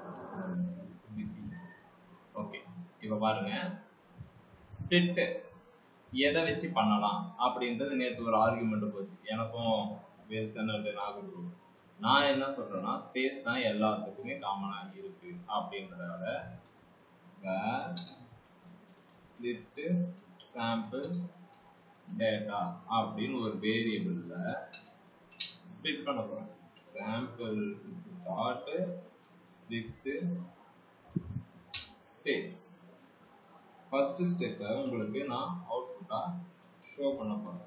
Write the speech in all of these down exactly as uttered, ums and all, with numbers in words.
Okay, இப்போ பாருங்க, split எதை வச்சு பண்ணலாம் அப்படின்றது நேற்று ஒரு ஆர்குமெண்ட் போச்சு எனக்கும் வில்சன் அண்ட் நாகூர். நான் என்ன சொல்றேன்னா, ஸ்பேஸ் தான் எல்லாத்துக்குமே காமனாக இருக்கு அப்படின்றதால ஸ்பிளிட் சாம்பிள் டேட்டா அப்படின்னு ஒரு வேரியபிள்ல ஸ்பிளிட் பண்ண போறேன். Sample dot split space. First ஸ்டெப்பை உங்களுக்கு நான் அவுட்புட்டா ஷோ பண்ண போறேன்.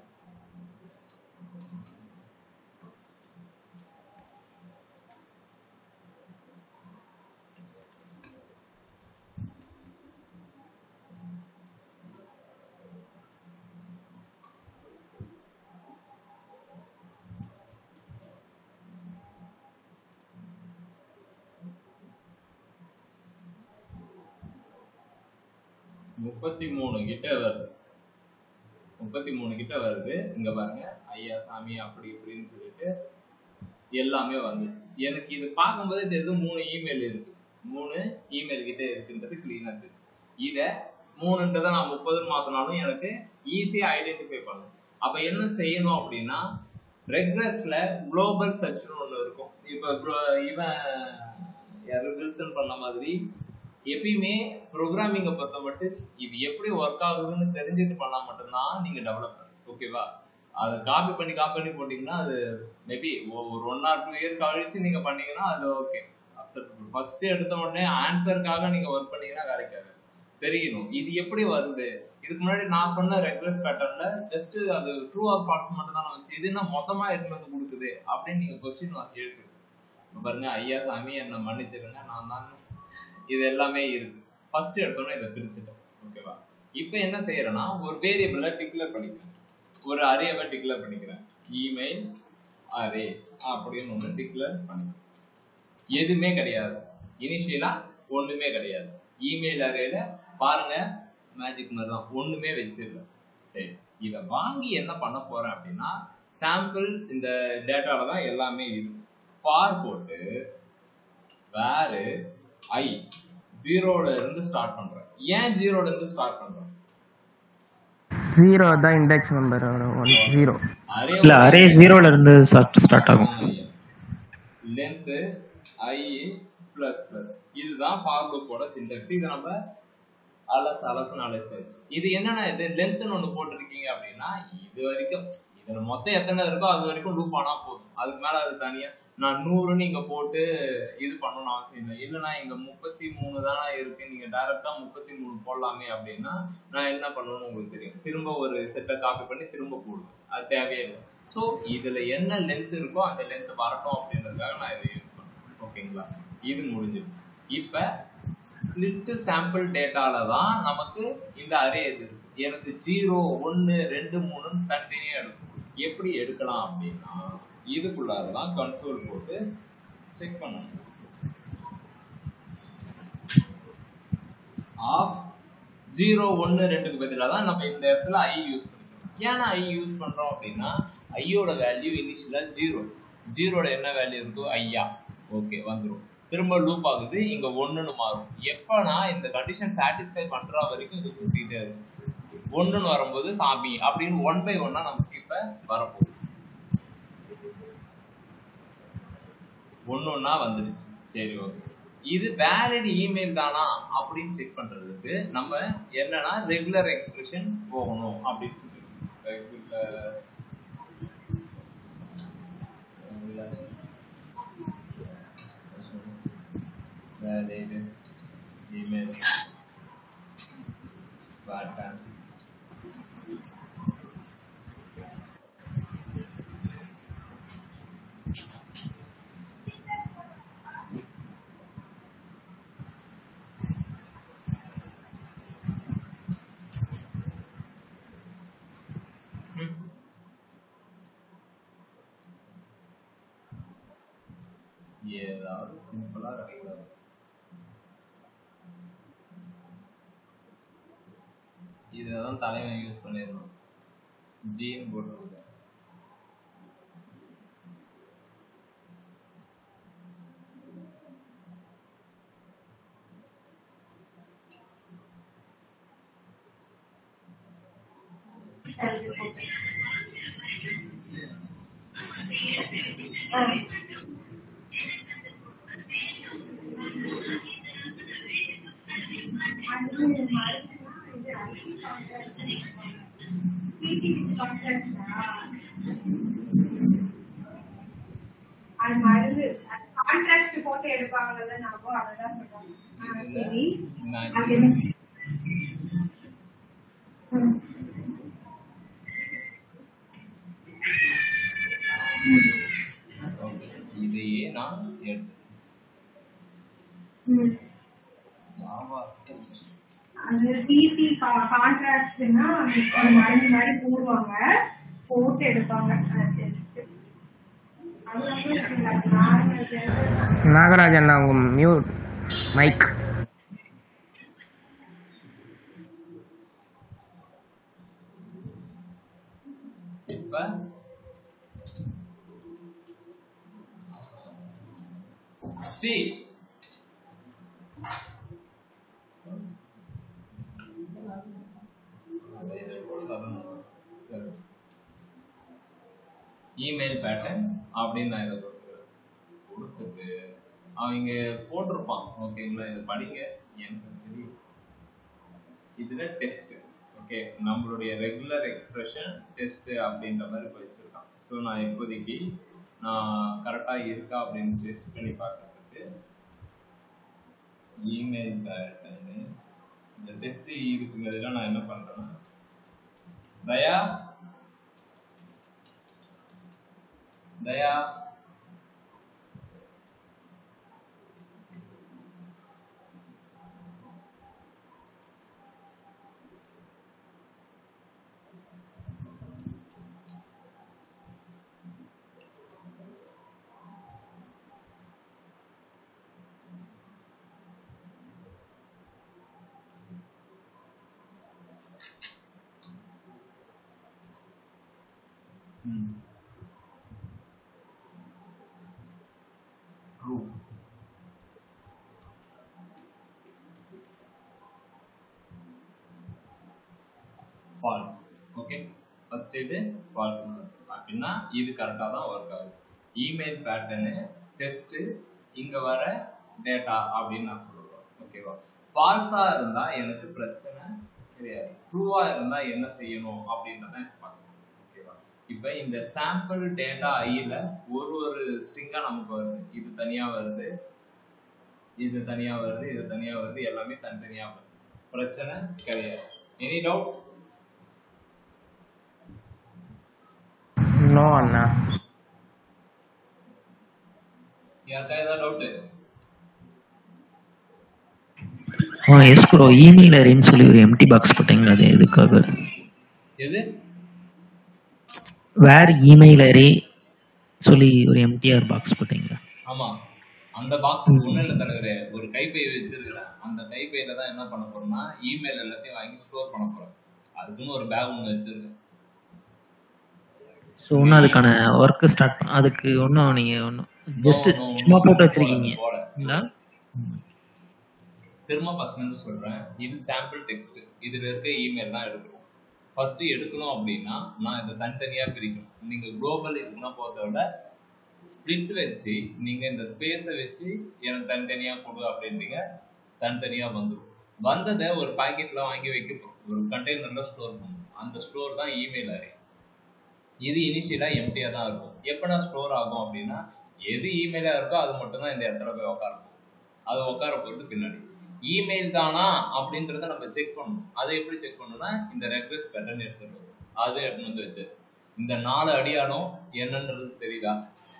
முப்பத்தி மூணு கிட்ட வருது, முப்பத்தி மூணு கிட்ட வருது. இங்க பாருங்க, ஐயா சாமி அப்படி இப்படின்னு சொல்லிட்டு எல்லாமே வந்துச்சு. எனக்கு இது பார்க்கும்போது தெரியுது மூணு இமெயில் இருக்கு, மூணு இமெயில் கிட்ட இருக்குன்றது கிளீனா இருக்கு. இதை மூணுன்றதை நான் முப்பதுன்னு மாத்தினாலும் எனக்கு ஈஸியா ஐடென்டிஃபை பண்ணும். அப்ப என்ன செய்யணும் அப்படின்னா, ரெக்ரஸ்ல குளோபல் சர்ச்னு ஒண்ணு இருக்கும். இப்ப இவன் வில்சன் பண்ண மாதிரி எப்பயுமே ப்ரோக்ராமிங்கை பொறுத்த மட்டும் இது எப்படி ஒர்க் ஆகுதுன்னு தெரிஞ்சுட்டு பண்ணா மட்டும்தான் நீங்க டெவலப் பண்ண. ஓகேவா? அதை காப்பி பண்ணி காப்பி பண்ணி போட்டீங்கன்னா அது மேபி ஒரு ஒன் ஆர் டூ இயர் கழிச்சு நீங்க பண்ணீங்கன்னா அது ஓகே அக்செப்டபிள். ஃபர்ஸ்ட் எடுத்த உடனே ஆன்சருக்காக நீங்க ஒர்க் பண்ணீங்கன்னா வேலைக்காக தெரியணும் இது எப்படி வருது. இதுக்கு முன்னாடி நான் சொன்ன ரெக்வெஸ்ட் பேட்டர்ன்ல ஜஸ்ட் அது ட்ரூ ஆர் ஃபால்ஸ் மட்டும் தான் வச்சு இது என்ன மொத்தமா எடுத்து வந்து கொடுக்குது அப்படின்னு நீங்க கொஸ்டின் எழுது. பாருங்க, ஐயா சாமி என்ன மன்னிச்சிருங்க, நான் தான் இது எல்லாமே இருக்கு. ஃபர்ஸ்ட் எடுத்தோன்னே இதை பிரிச்சுட்டோம். ஓகேவா? இப்போ என்ன செய்யறேன்னா, ஒரு வேரியபிளை டிக்ளேர் பண்ணிக்கிறேன், ஒரு அரேவை டிக்ளேர் பண்ணிக்கிறேன். இமெயில் அரே அப்படின்னு ஒன்று டிக்ளேர் பண்ணிக்கிறேன். எதுவுமே கிடையாது, இனிஷியலா ஒண்ணுமே கிடையாது. இமெயில் அரேல பாருங்க மேஜிக் மாதிரி தான், ஒண்ணுமே வச்சிடல. சரி, இதை வாங்கி என்ன பண்ண போறேன் அப்படின்னா, சாம்பிள் இந்த டேட்டால தான் எல்லாமே இருக்கு. ஃபார் போட்டு வேறு ஐ ஜீரோல இருந்து ஸ்டார்ட் பண்றேன். ஏன் ஜீரோல இருந்து ஸ்டார்ட் பண்றேன்? ஜீரோ தான் இண்டெக்ஸ் நம்பர் ஒன் ஜீரோ இல்ல அரே ஜீரோல இருந்து ஸ்டார்ட் ஆகும். லென்த் ஐ பிளஸ் பிளஸ் இதுதான் ஃபார் லூப்போட சின்டாக்ஸ். இதை நம்ம அலஸ் அலசுன்னு அலசாச்சு. இது என்னன்னா, இது லென்த்னு ஒன்று போட்டிருக்கீங்க அப்படின்னா இது வரைக்கும் இதுல மொத்தம் எத்தனை இருக்கோ அது வரைக்கும் லூப் ஆனா போதும். அதுக்கு மேல அது தனியா நான் நூறுன்னு இங்க போட்டு இது பண்ணணும்னு அவசியம் இல்லை. இல்லைன்னா இங்க முப்பத்தி மூணு தானே இருக்கு, நீங்க டைரக்டா முப்பத்தி மூணு போடலாமே அப்படின்னா நான் என்ன பண்ணணும்னு உங்களுக்கு தெரியும். திரும்ப ஒரு செட்டை காப்பி பண்ணி திரும்ப போடுவேன், அது தேவையே இல்லை. ஸோ இதுல என்ன லென்த் இருக்கோ அந்த லென்த் வரட்டும் அப்படின்றதுக்காக நான் இதை யூஸ் பண்ணுறேன். ஓகேங்களா? இது முடிஞ்சிருச்சு. இப்ப ஸ்பிளிட் சாம்பிள் டேட்டால தான் நமக்கு இந்த அரே இது இருக்கு. எனக்கு ஜீரோ ஒன்னு ரெண்டு மூணுன்னு தனித்தனியா எடுக்கும். எப்படி எடுக்கலாம் அப்படின்னா, இதுக்குள்ளாதான் கன்சோல் போட்டு செக் பண்ணணும். ஆஃப் ஜீரோ ஒன்னு ரெண்டுக்கு பதிலாக தான் நம்ம இந்த இடத்துல ஐ யூஸ் பண்ணிக்கிறோம். ஏன்னா ஐ யூஸ் பண்றோம் அப்படின்னா, ஐயோட வேல்யூ இனிஷியலா ஜீரோ, ஜீரோட என்ன வேல்யூ இருக்கோ ஐயா ஓகே வந்துடும். திரும்ப லூப் ஆகுது, இங்க ஒண்ணுன்னு மாறும். எப்பனா இந்த கண்டிஷன் சாட்டிஸ்ஃபை பண்ற வரைக்கும் இது சுத்திட்டே இருக்கும். ஒண்ணுன்னு வரும்போது சாமி அப்படின்னு ஒன் பை ஒன்னா நமக்கு இப்ப வரப்போகுது. ஒன்னு ஒன்னா வந்துருச்சு. சரி, ஓகே. இது வேலிட் இமெயில் தானா அப்படின்னு செக் பண்றதுக்கு நம்ம என்னன்னா ரெகுலர் எக்ஸ்பிரஷன் போகணும் அப்படின்னு சொல்லி ரெகுலர் valid email pattern ஏதாவது சிம்பிளா ரெகுலர் இதுதான் தலைவன் யூஸ் பண்ணிடணும். ஜீன் போட்டு அது மருந்து கான்ட்ராக்ட் போட்டு எடுப்பாங்கல்ல நாமோ அததான் சொல்றாங்க. சரி இதையே நான் எடுத்து அந்த டிசி கான்ட்ராக்ட்னா மருந்து மாதிரி போடுவாங்க, போட்டு எடுப்பாங்க. நாகராஜன் உங்க மியூட் மைக். இப்ப சிக்ஸ்டி இமெயில் பேட்டர்ன் அப்படின்னு நான் இதை கொடுத்துக்கிறேன். கொடுத்துட்டு அவங்க போட்டிருப்பான். ஓகேங்களா, இதை படிங்க. எனக்கு தெரியும் இதுல டெஸ்ட். ஓகே, நம்மளுடைய ரெகுலர் எக்ஸ்பிரஷன் டெஸ்ட் அப்படின்ற மாதிரி வச்சிருக்கான். ஸோ நான் இப்போதைக்கு நான் கரெக்டாக இருக்கா அப்படின்னு டெஸ்ட் பண்ணி பார்க்கறதுக்கு இமெயில் பேட்டர்னு இந்த டெஸ்ட் இருக்குங்கிறதுல நான் என்ன பண்றேன்னா, தயா தயா ம் ட்ரூ ஃபால்ஸ். ஓகே, ஃபர்ஸ்ட் இது ஃபால்ஸ் அப்படின்னா இது கரெக்டாக தான் ஒர்க் ஆகுது. இமெயில் பேட்டர்னு டெஸ்ட்டு இங்கே வர டேட்டா அப்படின்னு நான் சொல்லுவேன். ஓகேவா, ஃபால்ஸாக இருந்தால் எனக்கு பிரச்சனை கிடையாது. ட்ரூவாக இருந்தால் என்ன செய்யணும் அப்படின்றத பார்க்கணும். ஓகேவா, இப்போ இந்த சாம்பிள் டேட்டா ஐயில் ஒரு ஒரு ஸ்ட்ரிங்காக நமக்கு வருது. இது தனியாக வருது, இது தனியாக வருது, இது தனியாக வருது, எல்லாமே தனித்தனியாக வருது. பிரச்சனை கிடையாது. Any doubt? நோ அண்ணா. யாருக்கா ஏதாவது டவுட்டு? ஆ எஸ் ப்ரோ, இமெயில் அரேன்னு சொல்லி ஒரு எம்டி பாக்ஸ் போட்டீங்களா, அது எதுக்காக? எது? வேர் இமெயில் அரே சொல்லி ஒரு எம்டிஆர் பாக்ஸ் போட்டீங்களா? ஆமா, அந்த பாக்ஸுக்கு ஒன்றும் இல்லை தலைவரே, ஒரு கைப்பை வச்சிருக்கிறேன். அந்த கைப்பையில தான் என்ன பண்ண போறேன்னா இமெயில் எல்லாத்தையும் வாங்கி ஸ்டோர் பண்ண போறேன். அதுக்குன்னு ஒரு பேக் ஒன்று வச்சிருக்கேன். ஸோ ஒன்றும் அதுக்கான ஒர்க்கு ஸ்டார்ட் பண்ண அதுக்கு ஒன்றும் நீங்கள் ஒன்றும் ஜஸ்ட் சும்மா போட்டு வச்சிருக்கீங்க போல. திரும்ப பசங்க சொல்றேன், இது சாம்பிள் டெக்ஸ்ட். இதுல இருக்க இமெயில் தான் எடுக்கிறோம். ஃபர்ஸ்ட் எடுக்கணும் அப்படின்னா நான் இதை தனித்தனியாக பிரிக்கணும். நீங்க குளோபல் இதுனா போகிறத விட ஸ்பிளிட் வச்சு நீங்க இந்த ஸ்பேஸை வச்சு எனக்கு தனித்தனியாக கொடு அப்படின்றீங்க. தனித்தனியாக வந்துடும். வந்ததை ஒரு பாக்கெட்ல வாங்கி வைக்க போகிறோம், ஒரு கண்டெய்னர்ல ஸ்டோர் பண்ணணும். அந்த ஸ்டோர் தான் இமெயில் அரே. இது இனிஷியலாக எம்டியாக தான் இருக்கும். எப்போனா ஸ்டோர் ஆகும் அப்படின்னா எது இமெயிலாக இருக்கோ அது மட்டும்தான் இந்த இடத்துல போய் உட்காரணும். அது உட்கார போகிறது பின்னாடி இமெயில் தானா அப்படின்றத நம்ம செக் பண்ணணும். அதை எப்படி செக் பண்ணணும்னா இந்த ரெக்வெஸ்ட் பேட்டர்ன் எடுத்துட்டு வரும். அது எடுத்துன்னு வந்து வச்சாச்சு. இந்த நாலு அடியாலும் என்னன்றது தெரியுதா?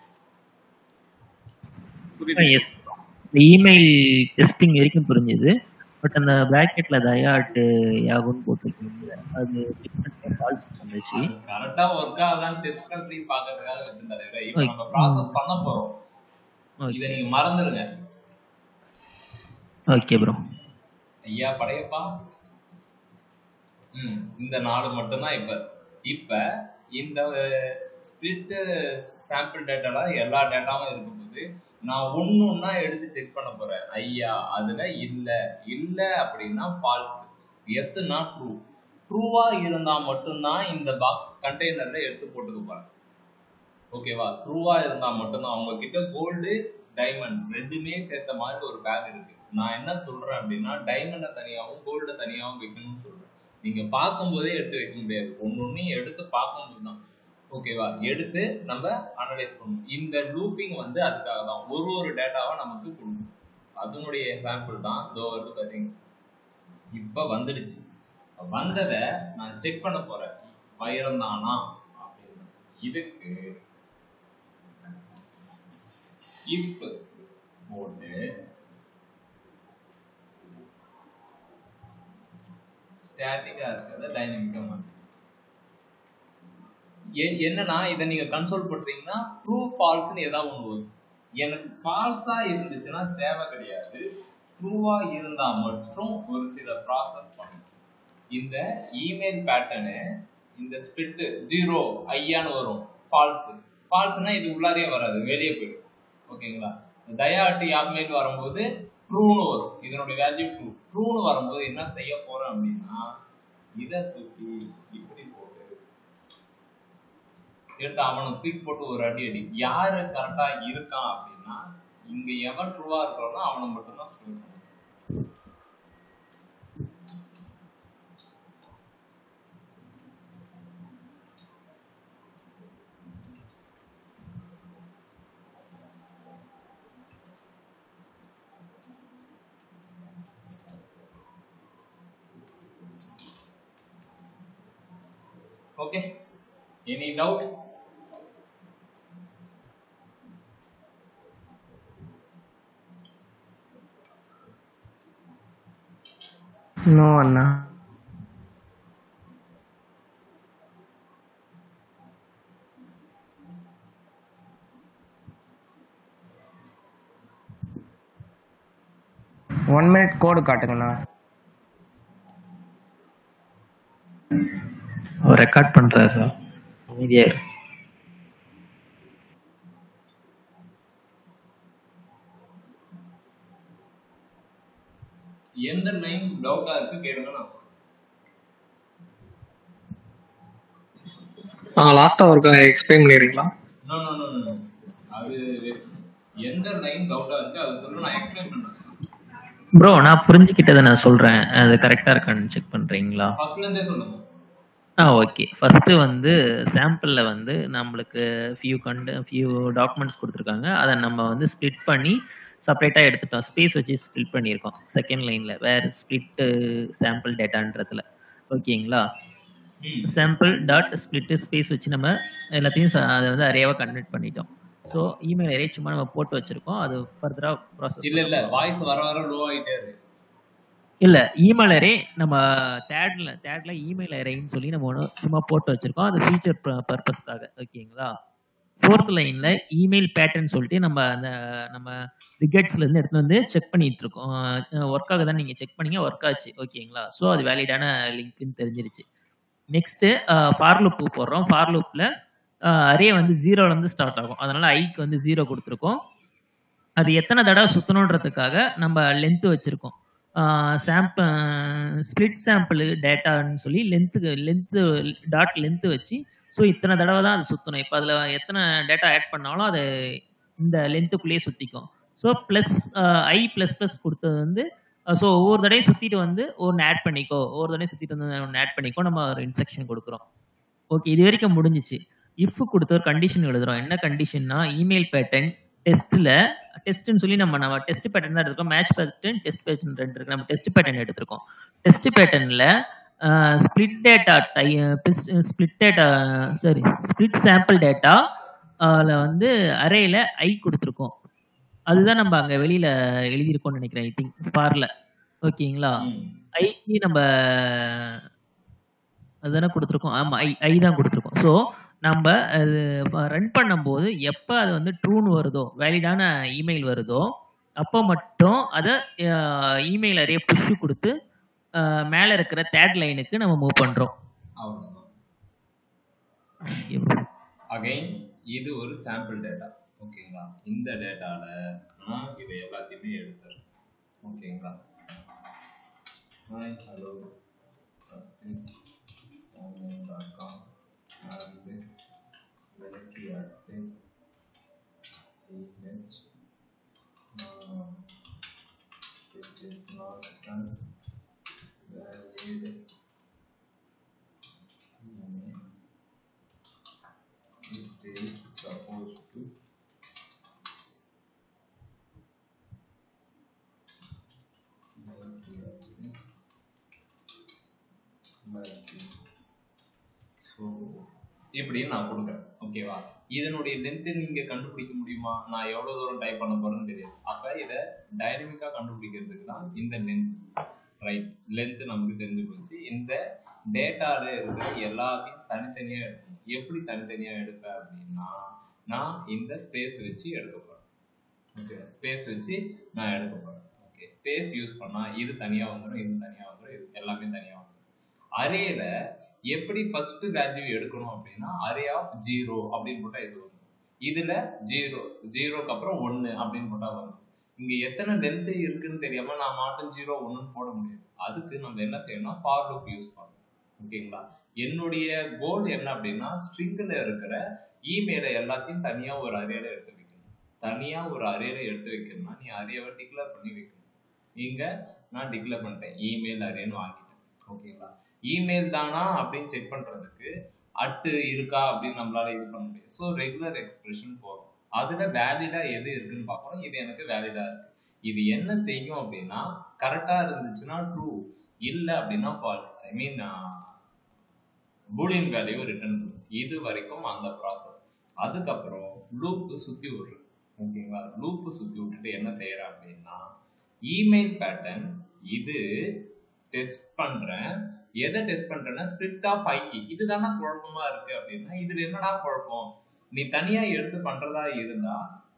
இமெயில் டெஸ்டிங் வரைக்கும் புரிஞ்சுது. பட் அந்த பிராக்கெட்ல தயாட் யாகுன்னு போட்டுருக்கீங்க, அது ஃபால்ஸ் வந்துச்சு. கரெக்டா ஒர்க் ஆகுதான்னு டெஸ்ட் பண்ணி பார்க்கிறதுக்காக வச்சிருந்தாரு. இப்போ நம்ம ப்ராசஸ் பண்ண போறோம். இதை நீங்க மறந்துடுங்க. Okay bro. ஐயா படையப்பா. ம் இந்த நாலு மட்டும்தான். இப்போ இப்போ இந்த ஸ்பிளிட் சாம்பிள் டேட்டால எல்லா டேட்டாவும் இருக்கும்போது நான் ஒன்று ஒன்றா எடுத்து செக் பண்ண போகிறேன். ஐயா அதில் இல்லை இல்லை அப்படின்னா ஃபால்ஸ், எஸ்னா ட்ரூ. ட்ரூவா இருந்தா மட்டும்தான் இந்த பாக்ஸ் கண்டெய்னர்ல எடுத்து போட்டுக்க போறேன். ஓகேவா? ட்ரூவா இருந்தா மட்டும்தான். அவங்க கிட்ட கோல்டு டைமண்ட் ரெண்டுமே சேர்த்த மாதிரி ஒரு பேக் இருக்கு. நான் என்ன சொல்றேன் அப்படின்னா டைமண்டை தனியாகவும் கோல்டு தனியாகவும் வைக்கணும்னு சொல்றேன். நீங்க பார்க்கும்போதே எடுத்து வைக்க முடியாது. ஒன்னொன்னையும் எடுத்து பார்க்கும்போது தான். ஓகேவா? எடுத்து நம்ம அனலைஸ் பண்ணணும். இந்த லூப்பிங் வந்து அதுக்காக தான். ஒரு ஒரு டேட்டாவா நமக்கு கொடுக்கும். அதனுடைய சாம்பிள் தான் இதோ வருது பாத்தீங்க. இப்ப வந்துடுச்சு. வந்ததை நான் செக் பண்ண போறேன். வைரம் தானா அப்படின்னு. இதுக்கு இஃப் போட்டு ஸ்டாட்டிக்கா இருக்கிறத டைனமிக்கா மாத்து. என்னன்னா இதை நீங்க கன்சோல் பண்றீங்கன்னா ட்ரூ ஃபால்ஸ்னு ஏதாவது ஒன்று வரும். எனக்கு ஃபால்ஸா இருந்துச்சுன்னா தேவை கிடையாது. ட்ரூவா இருந்தா மட்டும் ஒரு சில ப்ராசஸ் பண்ணணும். இந்த இமெயில் பேட்டர்னு இந்த ஸ்பிளிட் ஜீரோ ஐயான்னு வரும். ஃபால்ஸ் ஃபால்ஸ்னா இது உள்ளாரே வராது, வெளியே போயிடும். ஓகேங்களா? தயா அட்டு யாப்மெயில் வரும்போது ட்ரூன்னு வரும். இதனுடைய வேல்யூ ட்ரூ. ட்ரூன்னு வரும்போது என்ன செய்ய போறேன் அப்படின்னா இதை தூக்கி இப்படி போட்டு எடுத்து அவனை தூக்கி போட்டு ஒரு அடி அடி. யாரு கரெக்டா இருக்கான் அப்படின்னா இங்க எவன் ட்ரூவா இருக்கிறோன்னா அவனை மட்டும்தான் ஸ்டோர் பண்ணும். Okay, any doubt? No அண்ணா. ஒன் மினிட் கோடு காட்டுங்கண்ணா. அவர் ரெக்கார்ட் பண்றாரு. அமைதியா இரு. எந்த லைன் டவுட்டா இருக்கு கேளுங்க நான் சொல்றேன். ஆ லாஸ்டா ஒருக்கா எக்ஸ்பிளைன் பண்ணிடுறீங்களா? நோ நோ நோ நோ அது எந்த லைன் டவுட்டா இருக்கு அதை சொல்ல நான் எக்ஸ்பிளைன் பண்றேன். ப்ரோ நான் புரிஞ்சுக்கிட்டதை நான் சொல்றேன். அது கரெக்டா இருக்கான்னு செக் பண்றீங்களா? ஃபர்ஸ்ட்ல இருந்தே சொல்லுங்க. ஆ ஓகே. ஃபர்ஸ்ட் வந்து சாம்பிள்ல வந்து நம்மளுக்கு ஃபியூ கண்ட் ஃபியூ டாக்குமெண்ட்ஸ் கொடுத்துருக்காங்க. அதை நம்ம வந்து ஸ்ப்ளிட் பண்ணி செப்பரேட்டாக எடுத்துட்டோம். ஸ்பேஸ் வச்சு ஸ்ப்ளிட் பண்ணியிருக்கோம் செகண்ட் லைனில் வேறு ஸ்ப்ளிட் சாம்பிள் டேட்டான்றதுல. ஓகேங்களா? சாம்பிள் டாட் ஸ்ப்ளிட் ஸ்பேஸ் வச்சு நம்ம எல்லாத்தையும் அதை வந்து அரேவாக கன்வெர்ட் பண்ணிட்டோம். ஸோ இமெயில் அரே சும்மா நம்ம போட்டு வச்சிருக்கோம். அது ஃபர்தராக ப்ராசஸ் இல்லை இல்லை வாய்ஸ் வர வர லோ ஆகிட்டே இருக்கு. இல்லை இமெயில் அரே நம்ம தேட்ல தேட்ல இமெயில் அரேன்னு சொல்லி நம்ம ஒன்று சும்மா போட்டு வச்சிருக்கோம். அது ஃபீச்சர் பர்பஸ்க்காக. ஓகேங்களா? ஃபோர்த் லைன்ல இமெயில் பேட்டர்ன் சொல்லிட்டு நம்ம அந்த நம்ம ரிகெட்ஸ்ல இருந்து எடுத்து வந்து செக் பண்ணிட்டு இருக்கோம். ஒர்க் ஆகுதான் நீங்க செக் பண்ணீங்க, ஒர்க் ஆச்சு. ஓகேங்களா? ஸோ அது வேலிடான லிங்க்னு தெரிஞ்சிருச்சு. நெக்ஸ்ட் ஃபார் லூப் போடுறோம். ஃபார் லூப்ல அரே வந்து ஜீரோல இருந்து ஸ்டார்ட் ஆகும். அதனால ஐக்கு வந்து ஜீரோ கொடுத்துருக்கோம். அது எத்தனை தடவை சுத்தணுன்றதுக்காக நம்ம லென்த் வச்சிருக்கோம். சாம்பிள் ஸ்பிளிட் சாம்பிள் டேட்டான்னு சொல்லி லென்த்து லென்த்து டாட் லென்த்து வச்சு ஸோ இத்தனை தடவை தான் அது சுற்றணும். இப்போ அதில் எத்தனை டேட்டா ஆட் பண்ணாலும் அது இந்த லென்த்துக்குள்ளேயே சுற்றிக்கும். So plus I plus plus கொடுத்தது வந்து ஸோ ஒவ்வொரு தடையும் சுற்றிட்டு வந்து ஒன்று ஆட் பண்ணிக்கோ, ஒவ்வொரு தடையும் சுற்றிட்டு வந்து ஒன்று ஆட் பண்ணிக்கோ நம்ம ஒரு இன்ஸ்ட்ரக்ஷன் கொடுக்குறோம். ஓகே, இது வரைக்கும் முடிஞ்சிச்சு. இஃப் கொடுத்த ஒரு கண்டிஷன் எழுதுறோம். என்ன கண்டிஷன்னா இமெயில் பேட்டர்ன் டெஸ்ட்டில் டெஸ்ட்னு சொல்லி நம்ம நம்ம டெஸ்ட் பேட்டர்ன் தான் எடுத்துருக்கோம். மேட்ச் பேட்டர்ன் டெஸ்ட் பேட்டர்ன் ரெண்டு இருக்கு. நம்ம டெஸ்ட் பேட்டர்ன் எடுத்திருக்கோம். டெஸ்ட் பேட்டர்னில் ஸ்பிளிட் டேட்டா டை split data sorry split sample data அதில் வந்து அரேயில் ஐ கொடுத்துருக்கோம். அதுதான் நம்ம அங்கே வெளியில் எழுதியிருக்கோம்னு நினைக்கிறேன். ஐ திங்க் ஃபாரில். ஓகேங்களா? ஐக்கு நம்ம அதுதானே கொடுத்துருக்கோம். ஆமாம், ஐ ஐ தான் கொடுத்துருக்கோம். ஸோ நம்ம அது ரன் பண்ணும்போது எப்போ அது வந்து ட்ரூன்னு வருதோ, வேலிடான இமெயில் வருதோ, அப்போ மட்டும் அதை இமெயில் அரே புஷ் கொடுத்து மேலே இருக்கிற தேர்ட் லைனுக்கு நம்ம மூவ் பண்ணுறோம். அகைன் இது ஒரு சாம்பிள் டேட்டா. ஓகேங்களா? இந்த டேட்டாவில் நான் இதை எல்லாத்தையுமே எடுத்துறேன். ஓகேங்களா? Hello not valid. It is supposed to so இப்படி நான் கொடுக்குறேன். ஓகேவா? இதனுடைய லென்த்து நீங்கள் கண்டுபிடிக்க முடியுமா? நான் எவ்வளோ தூரம் டைப் பண்ண போகிறேன்னு தெரியாது. அப்போ இதை டைனமிக்காக கண்டுபிடிக்கிறதுக்கு தான் இந்த லென்த். ரைட், லென்த்து நமக்கு தெரிஞ்சு போச்சு. இந்த டேட்டாவில் இருக்கிற எல்லாத்தையும் தனித்தனியாக எடுக்கணும். எப்படி தனித்தனியாக எடுப்பேன் அப்படின்னா, நான் இந்த ஸ்பேஸ் வச்சு எடுக்க போகிறேன். ஓகே, ஸ்பேஸ் வச்சு நான் எடுக்க போகிறேன். ஓகே, ஸ்பேஸ் யூஸ் பண்ணால் இது தனியாக வந்துடும், இது தனியாக வந்துடும், இது எல்லாமே தனியாக வந்துடும். அரேல எப்படி ஃபர்ஸ்ட் வேல்யூ எடுக்கணும் அப்படின்னா, அரே ஆஃப் ஜீரோ அப்படின்னு போட்டால் இது வரும். இதில் ஜீரோ ஜீரோக்கு அப்புறம் ஒன்று அப்படின்னு போட்டால் வரும். இங்கே எத்தனை லென்த்து இருக்குன்னு தெரியாமல் நான் மாட்டும் ஜீரோ ஒன்றுன்னு போட முடியாது. அதுக்கு நம்ம என்ன செய்யணும், ஃபார் லூப் யூஸ் பண்ணணும். ஓகேங்களா? என்னுடைய கோல் என்ன அப்படின்னா, ஸ்ட்ரிங்கில் இருக்கிற இமெயிலை எல்லாத்தையும் தனியாக ஒரு அரேல எடுத்து வைக்கணும். தனியாக ஒரு அரேல எடுத்து வைக்கணும்னா நீ அரேவை டிக்ளேர் பண்ணி வைக்கணும். இங்கே நான் டிக்ளேர் பண்ணிட்டேன், இமெயில் அரேன்னு வாங்கிட்டேன். ஓகேங்களா? இமெயில் தானா அப்படின்னு செக் பண்ணுறதுக்கு அட்டு இருக்கா அப்படின்னு நம்மளால இது பண்ண முடியாது. ஸோ ரெகுலர் எக்ஸ்பிரஷன் போகும். அதில் வேலிடாக எது இருக்குன்னு பார்க்கணும். இது எனக்கு வேலிடாக இருக்கு. இது என்ன செய்யும் அப்படின்னா, கரெக்டாக இருந்துச்சுன்னா ட்ரூ, இல்லை அப்படின்னா false. I mean boolean value return பண்ணும். இது வரைக்கும் அந்த ப்ராசஸ். அதுக்கப்புறம் லூப்பு சுற்றி விடுறேன். ஓகேங்களா? லூப்பு சுற்றி விட்டுட்டு என்ன செய்யறேன் அப்படின்னா, இமெயில் பேட்டர்ன் இது டெஸ்ட் பண்றேன். எதை டெஸ்ட் பண்றேன்னா, ஸ்பிளிட் ஆஃப் ஐ. இதுதானே குழப்பமா இருக்கு அப்படின்னா, இதுல என்னடா குழப்பம், நீ தனியா எடுத்து பண்றதா இருந்தா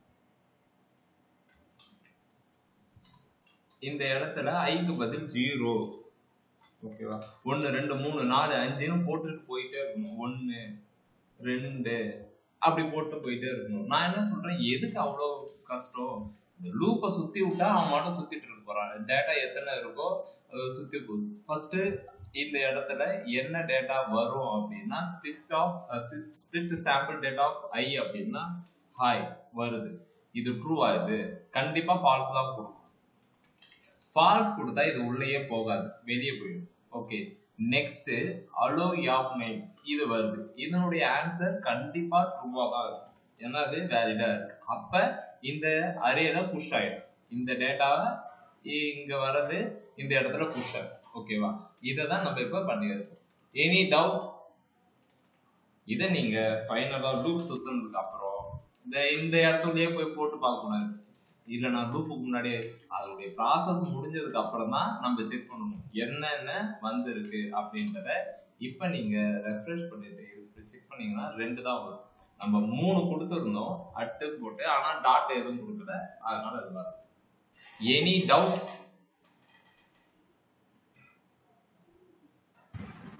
இந்த இடத்துல ஐக்கு பதில் ஜீரோ. ஓகேவா? ஒன்னு ரெண்டு மூணு நாலு அஞ்சுன்னு போட்டுட்டு போயிட்டே இருக்கணும். ஒன்னு ரெண்டு அப்படி போட்டு போயிட்டே இருக்கணும். நான் என்ன சொல்றேன், எதுக்கு அவ்வளோ கஷ்டம்? இந்த லூப்பை சுத்தி விட்டா அவன் மட்டும் சுத்திட்டு இருக்க போறான். டேட்டா எத்தனை இருக்கோ சுத்தி போகுது. ஃபர்ஸ்ட் இந்த இடத்துல என்ன டேட்டா வரும் அப்படின்னா, split of split sample data of I அப்படின்னா ஹாய் வருது. இது ட்ரூ ஆகுது, கண்டிப்பா ஃபால்ஸ் தான் கொடுக்கும். ஃபால்ஸ் கொடுத்தா இது உள்ளேயே போகாது, வெளியே போயிடும். ஓகே, நெக்ஸ்ட் அலோ யாப் நெய்ம் இது வருது. இதனுடைய ஆன்சர் கண்டிப்பா ட்ரூவா தான் இருக்கும், ஏன்னா அது வேலிடா இருக்கு. அப்ப இந்த அரேல புஷ் ஆயிடும். இந்த டேட்டாவை இங்க வர்றது இந்த இடத்துல புஷ் ஆகும். ஓகேவா? இதை தான் நம்ம இப்ப பண்ணியிருக்கோம். Any doubt? இதை நீங்க ஃபைனலா லூப் சுத்தினதுக்கு அப்புறம் இந்த இந்த இடத்துலயே போய் போட்டு பார்க்க கூடாது. இல்ல நான் லூப்புக்கு முன்னாடியே அதனுடைய ப்ராசஸ் முடிஞ்சதுக்கு அப்புறம் தான் நம்ம செக் பண்ணணும் என்னென்ன வந்திருக்கு அப்படின்றத. இப்ப நீங்க ரெஃப்ரெஷ் பண்ணிட்டு செக் பண்ணீங்கன்னா ரெண்டு தான் வரும். நம்ம மூணு கொடுத்துருந்தோம் அட்டு போட்டு, ஆனா டாட் எதுவும் கொடுக்கல, அதனால அது வரும். Any doubt?